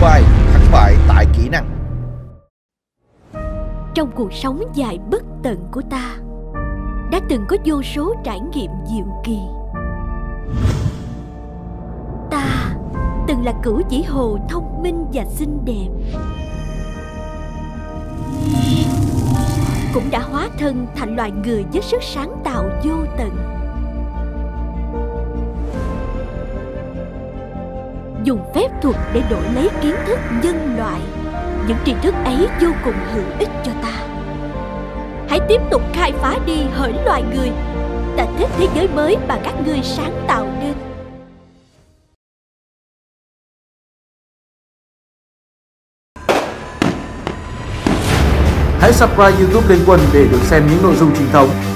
bài thắng bại tại kỹ năng. Trong cuộc sống dài bất tận của ta đã từng có vô số trải nghiệm diệu kỳ. Ta từng là cửu chỉ hồ thông minh và xinh đẹp, cũng đã hóa thân thành loài người với sức sáng tạo vô tận. Dùng phép thuật để đổi lấy kiến thức nhân loại. Những tri thức ấy vô cùng hữu ích cho ta. Hãy tiếp tục khai phá đi hỡi loài người. Ta thích thế giới mới mà các ngươi sáng tạo nên. Hãy subscribe YouTube Liên Quân để được xem những nội dung chính thống.